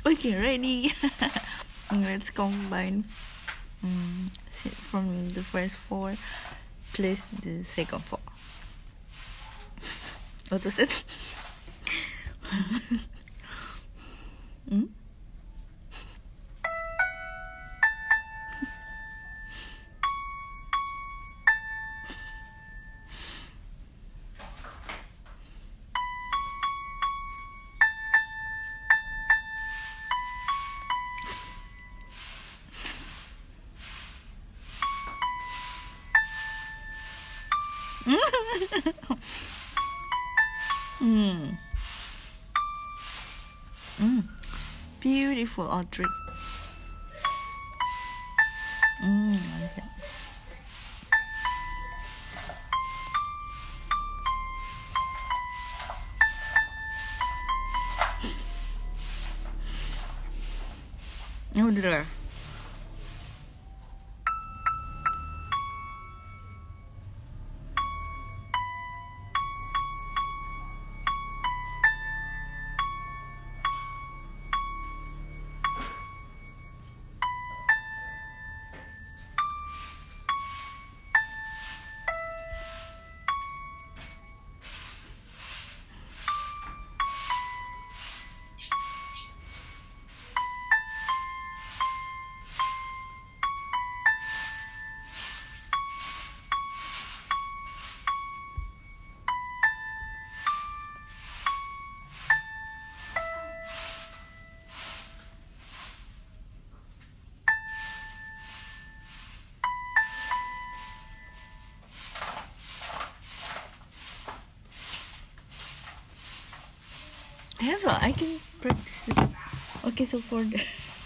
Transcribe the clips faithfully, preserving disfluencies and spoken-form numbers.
Okay, ready. Let's combine um, from the first four plus the second four. What was it? hmm? mm. Mm. Beautiful Audrey. Mm, okay. Oh, there. That's all. I can practice it. Okay, so for the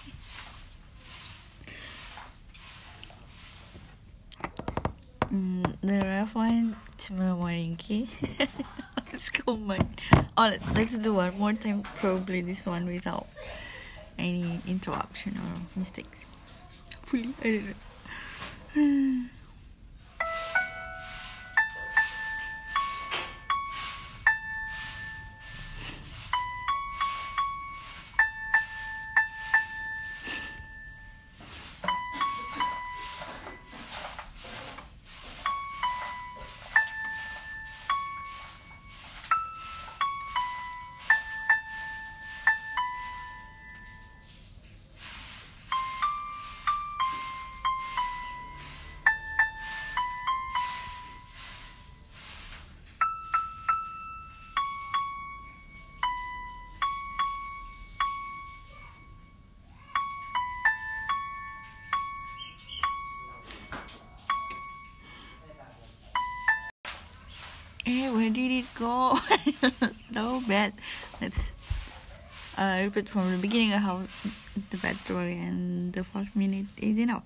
mm, the rough one tomorrow morning, okay? Let's combine. Oh, let's do one more time. Probably this one without any interruption or mistakes. Hopefully, I don't know. Hey, where did it go? No bad. Let's uh, repeat from the beginning of how the battery and the first minute is enough.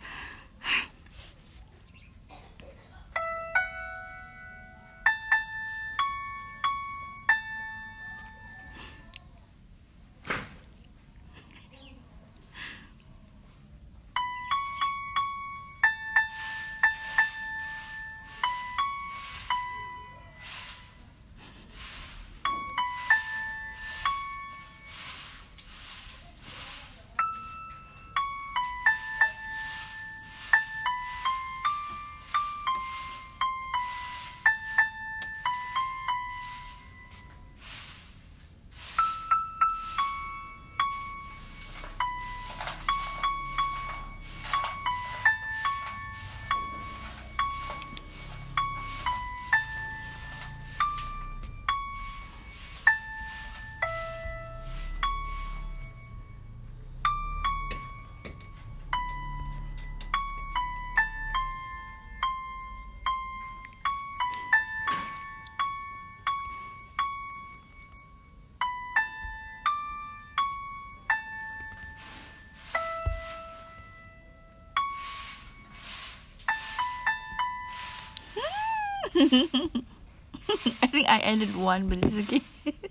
I think I ended one, but it's okay.